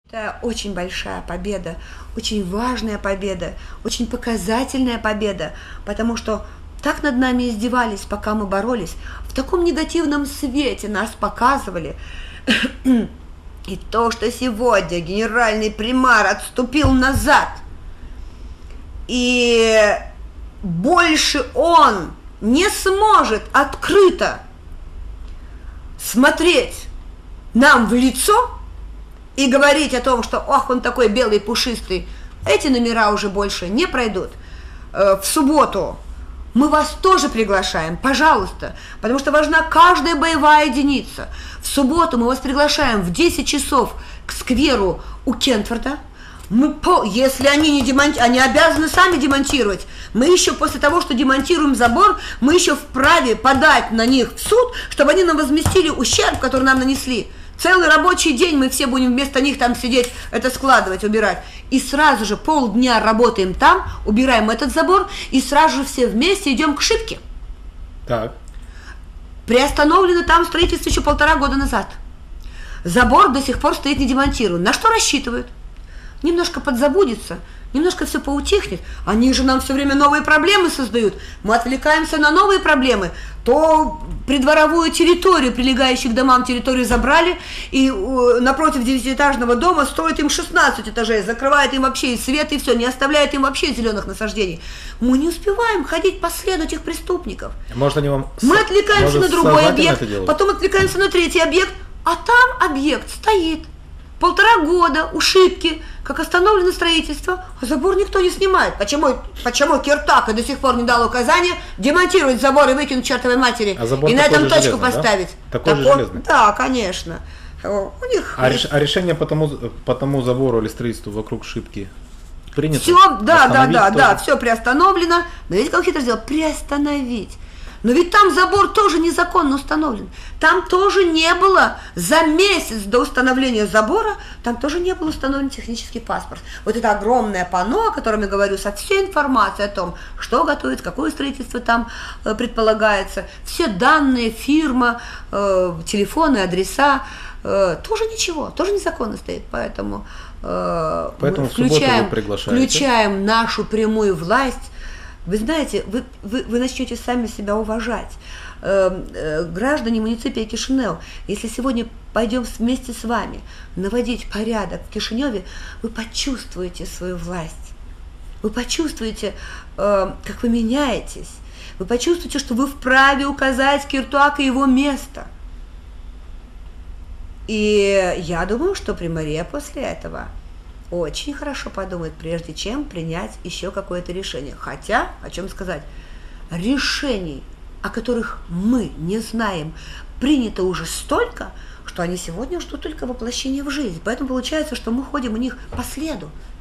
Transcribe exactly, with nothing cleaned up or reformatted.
Это очень большая победа, очень важная победа, очень показательная победа, потому что так над нами издевались, пока мы боролись, в таком негативном свете нас показывали. И то, что сегодня генеральный примар отступил назад, и больше он не сможет открыто смотреть нам в лицо и говорить о том, что ох, он такой белый, пушистый, эти номера уже больше не пройдут. В субботу мы вас тоже приглашаем, пожалуйста, потому что важна каждая боевая единица. В субботу мы вас приглашаем в десять часов к скверу у Кентфорда. Мы, если они не демонтируют, они обязаны сами демонтировать. Мы еще после того, что демонтируем забор, мы еще вправе подать на них в суд, чтобы они нам возместили ущерб, который нам нанесли. Целый рабочий день мы все будем вместо них там сидеть, это складывать, убирать. И сразу же полдня работаем там, убираем этот забор, и сразу же все вместе идем к шибке. Так. Приостановлено там строительство еще полтора года назад. Забор до сих пор стоит не демонтирован. На что рассчитывают? Немножко подзабудется, немножко все поутихнет. Они же нам все время новые проблемы создают. Мы отвлекаемся на новые проблемы. То придворовую территорию, прилегающих к домам территорию забрали, и э, напротив девятиэтажного дома строят им шестнадцать этажей, закрывает им вообще и свет, и все, не оставляет им вообще зеленых насаждений. Мы не успеваем ходить по следу этих преступников. Может, они вам Мы отвлекаемся на другой объект, это потом отвлекаемся на третий объект, а там объект стоит. Полтора года у шибки, как остановлено строительство, а забор никто не снимает. Почему, почему Киртака до сих пор не дал указания демонтировать забор и выкинуть чертовой матери, а забор и на этом точку железный, поставить? Да? Такой Такой, же железный? Да, конечно. У них а, реш, а решение по тому, по тому забору или строительству вокруг шибки принято? Все, да, да, да, тоже? да, все приостановлено. Но видите, как хитро сделал? Приостановить. Но ведь там забор тоже незаконно установлен. Там тоже не было, за месяц до установления забора, там тоже не был установлен технический паспорт. Вот это огромное панно, о котором я говорю, со всей информацией о том, что готовится, какое строительство там э, предполагается, все данные, фирма, э, телефоны, адреса, э, тоже ничего, тоже незаконно стоит. Поэтому, э, Поэтому мы включаем, приглашаете. включаем нашу прямую власть. Вы знаете, вы, вы, вы начнете сами себя уважать. Э, э, граждане муниципия Кишинев, если сегодня пойдем вместе с вами наводить порядок в Кишиневе, вы почувствуете свою власть. Вы почувствуете, э, как вы меняетесь. Вы почувствуете, что вы вправе указать Киртуака его место. И я думаю, что Примария после этого очень хорошо подумает, прежде чем принять еще какое-то решение. Хотя, о чем сказать, решений, о которых мы не знаем, принято уже столько, что они сегодня ждут только воплощения в жизнь. Поэтому получается, что мы ходим у них по следу.